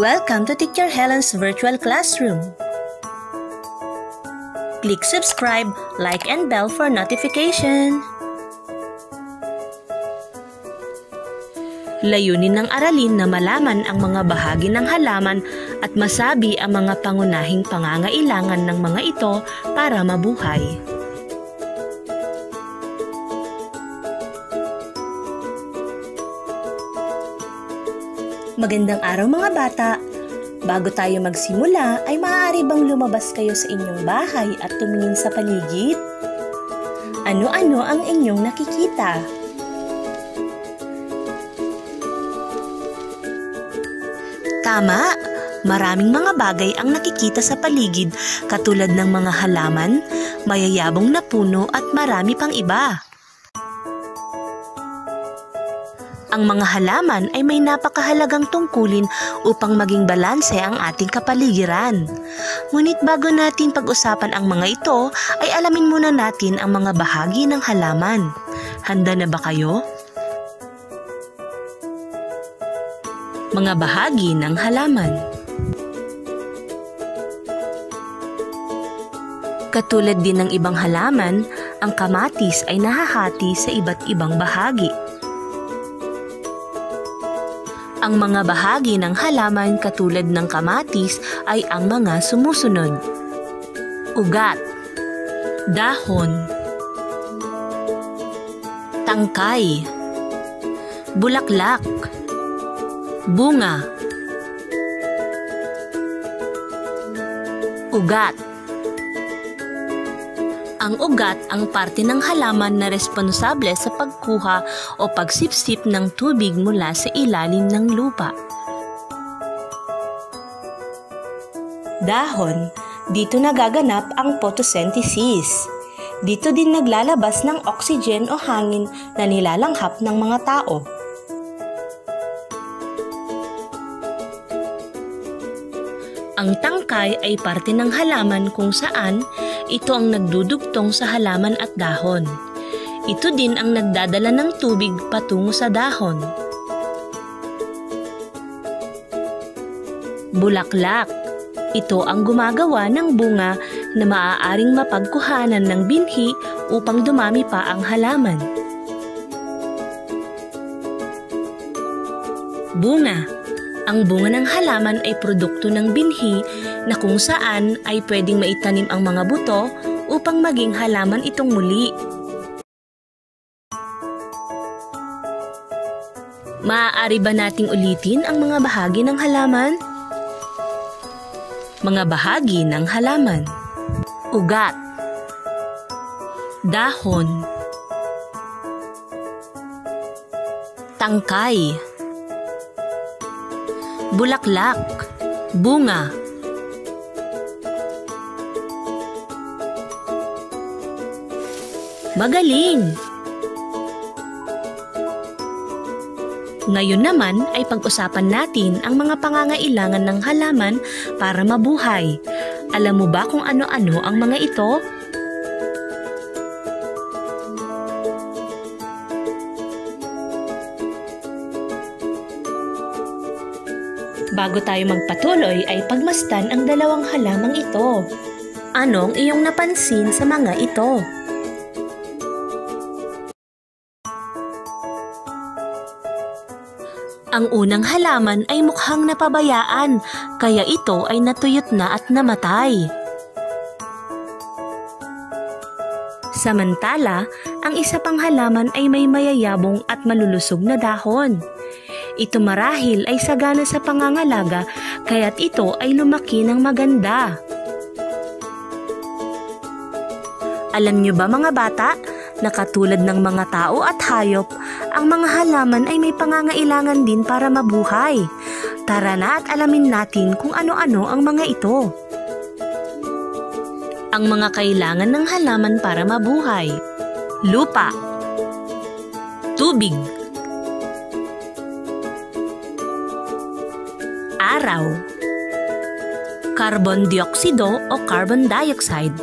Welcome to Teacher Helen's Virtual Classroom. Click subscribe, like, and bell for notification. Layunin ng aralin na malaman ang mga bahagi ng halaman at masabi ang mga pangunahing pangangailangan ng mga ito para mabuhay. Magandang araw mga bata! Bago tayo magsimula, ay maaari bang lumabas kayo sa inyong bahay at tumingin sa paligid? Ano-ano ang inyong nakikita? Tama! Maraming mga bagay ang nakikita sa paligid katulad ng mga halaman, mayayabong na puno at marami pang iba. Ang mga halaman ay may napakahalagang tungkulin upang maging balanse ang ating kapaligiran. Ngunit bago natin pag-usapan ang mga ito, ay alamin muna natin ang mga bahagi ng halaman. Handa na ba kayo? Mga bahagi ng halaman. Katulad din ng ibang halaman, ang kamatis ay nahahati sa iba't ibang bahagi. Ang mga bahagi ng halaman katulad ng kamatis ay ang mga sumusunod: ugat, dahon, tangkay, bulaklak, bunga. Ugat. Ang ugat ang parte ng halaman na responsable sa pagkuha o pagsipsip ng tubig mula sa ilalim ng lupa. Dahon. Dito nagaganap ang photosynthesis. Dito din naglalabas ng oxygen o hangin na nilalanghap ng mga tao. Ang tangkay ay parte ng halaman kung saan ito ang nagdudugtong sa halaman at dahon. Ito din ang nagdadala ng tubig patungo sa dahon. Bulaklak. Ito ang gumagawa ng bunga na maaaring mapagkuhanan ng binhi upang dumami pa ang halaman. Bunga. Ang bunga ng halaman ay produkto ng binhi na kung saan ay pwedeng maitanim ang mga buto upang maging halaman itong muli. Maaari ba nating ulitin ang mga bahagi ng halaman? Mga bahagi ng halaman: ugat, dahon, tangkay, bulaklak, bunga. Magaling! Ngayon naman ay pag-usapan natin ang mga pangangailangan ng halaman para mabuhay. Alam mo ba kung ano-ano ang mga ito? Bago tayo magpatuloy ay pagmasdan ang dalawang halamang ito. Anong iyong napansin sa mga ito? Ang unang halaman ay mukhang napabayaan, kaya ito ay natuyot na at namatay. Samantala, ang isa pang halaman ay may mayayabong at malulusog na dahon. Ito marahil ay sagana sa pangangalaga, kaya't ito ay lumaki ng maganda. Alam niyo ba mga bata, na katulad ng mga tao at hayop, ang mga halaman ay may pangangailangan din para mabuhay. Tara na at alamin natin kung ano-ano ang mga ito. Ang mga kailangan ng halaman para mabuhay: lupa, tubig, araw, carbon dioksido o carbon dioxide.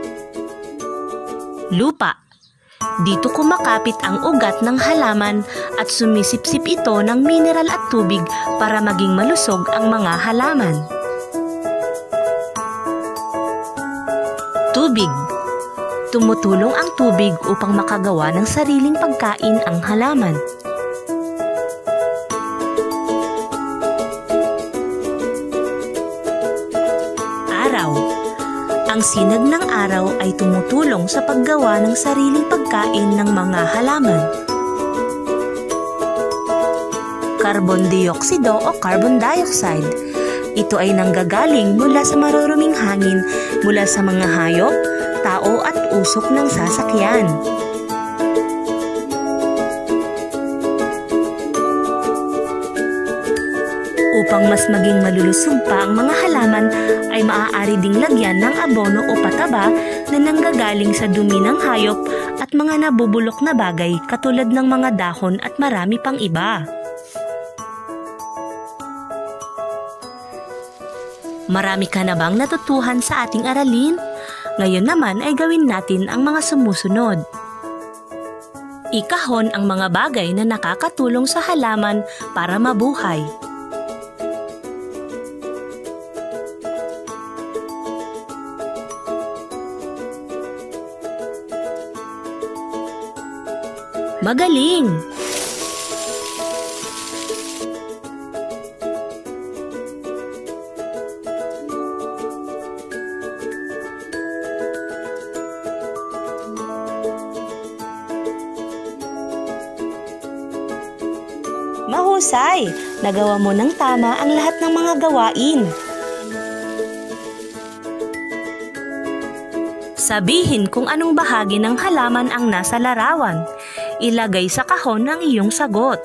Lupa. Dito kumakapit ang ugat ng halaman at sumisipsip ito ng mineral at tubig para maging malusog ang mga halaman. Tubig. Tumutulong ang tubig upang makagawa ng sariling pagkain ang halaman. Araw. Ang sinag ng araw ay tumutulong sa paggawa ng sariling pagkain ng mga halaman. Carbon dioksido o carbon dioxide. Ito ay nanggagaling mula sa maruruming hangin mula sa mga hayop, tao at usok ng sasakyan. Upang mas maging malulusog pa ang mga halaman ay maaari ding lagyan ng abono o pataba na nanggagaling sa dumi ng hayop at mga nabubulok na bagay katulad ng mga dahon at marami pang iba. Marami ka na bang natutuhan sa ating aralin? Ngayon naman ay gawin natin ang mga sumusunod. Ikahon ang mga bagay na nakakatulong sa halaman para mabuhay. Magaling! Mahusay! Nagawa mo ng tama ang lahat ng mga gawain. Sabihin kung anong bahagi ng halaman ang nasa larawan. Ilagay sa kahon ang iyong sagot.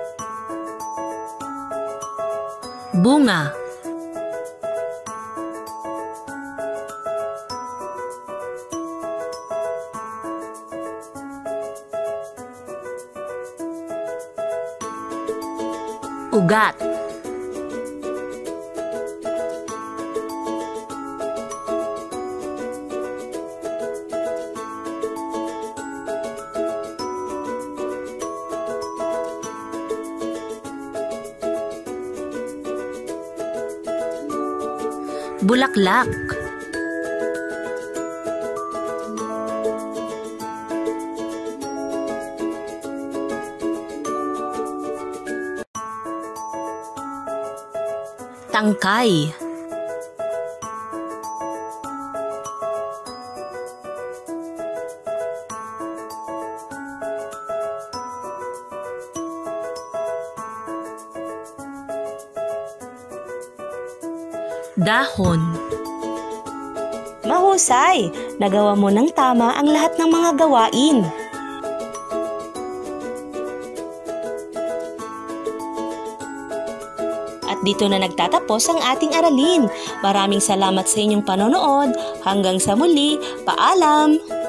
Bunga. Ugat. Bulaklak. Tangkay. Dahon. Mahusay! Nagawa mo ng tama ang lahat ng mga gawain. At dito na nagtatapos ang ating aralin. Maraming salamat sa inyong panonood. Hanggang sa muli, paalam!